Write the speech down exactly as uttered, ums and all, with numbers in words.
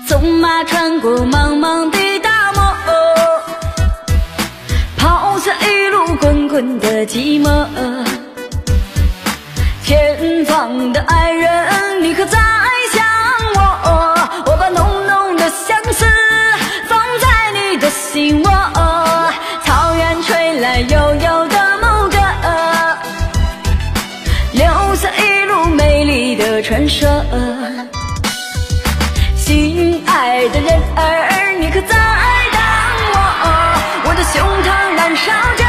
纵马穿过茫茫的大漠，抛下一路滚滚的寂寞。前方的爱人，你可在想我？我把浓浓的相思放在你的心窝。草原吹来悠悠的牧歌，留下一路美丽的传说。心爱的人儿，你可在等我？我的胸膛燃烧着